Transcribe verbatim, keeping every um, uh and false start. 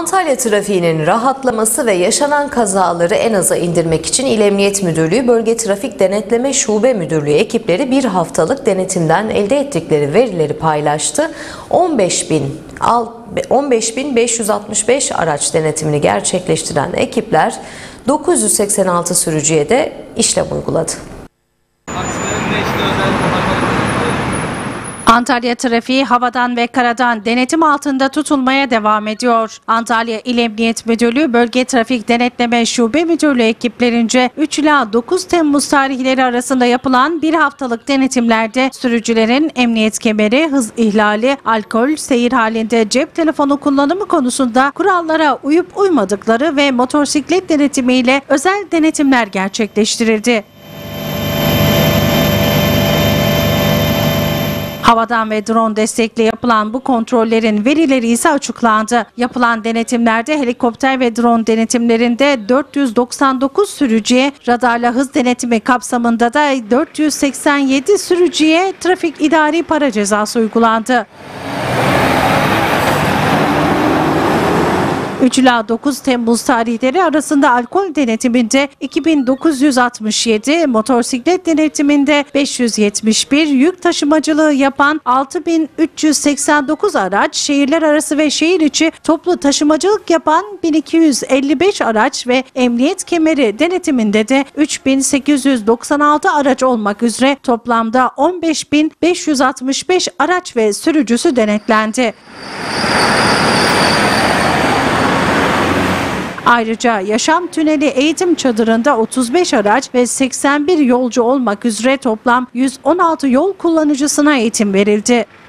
Antalya trafiğinin rahatlaması ve yaşanan kazaları en aza indirmek için İl Emniyet Müdürlüğü Bölge Trafik Denetleme Şube Müdürlüğü ekipleri bir haftalık denetimden elde ettikleri verileri paylaştı. on beş bin beş yüz altmış beş araç denetimini gerçekleştiren ekipler dokuz yüz seksen altı sürücüye de işlem uyguladı. Antalya trafiği havadan ve karadan denetim altında tutulmaya devam ediyor. Antalya İl Emniyet Müdürlüğü Bölge Trafik Denetleme Şube Müdürlüğü ekiplerince üç ila dokuz Temmuz tarihleri arasında yapılan bir haftalık denetimlerde sürücülerin emniyet kemeri, hız ihlali, alkol, seyir halinde cep telefonu kullanımı konusunda kurallara uyup uymadıkları ve motosiklet denetimiyle özel denetimler gerçekleştirildi. Havadan ve drone destekli yapılan bu kontrollerin verileri ise açıklandı. Yapılan denetimlerde helikopter ve drone denetimlerinde dört yüz doksan dokuz sürücüye, radarla hız denetimi kapsamında da dört yüz seksen yedi sürücüye trafik idari para cezası uygulandı. üç ila dokuz Temmuz tarihleri arasında alkol denetiminde iki bin dokuz yüz altmış yedi, motosiklet denetiminde beş yüz yetmiş bir, yük taşımacılığı yapan altı bin üç yüz seksen dokuz araç, şehirler arası ve şehir içi toplu taşımacılık yapan bin iki yüz elli beş araç ve emniyet kemeri denetiminde de üç bin sekiz yüz doksan altı araç olmak üzere toplamda on beş bin beş yüz altmış beş araç ve sürücüsü denetlendi. Ayrıca Yaşam Tüneli Eğitim Çadırı'nda otuz beş araç ve seksen bir yolcu olmak üzere toplam yüz on altı yol kullanıcısına eğitim verildi.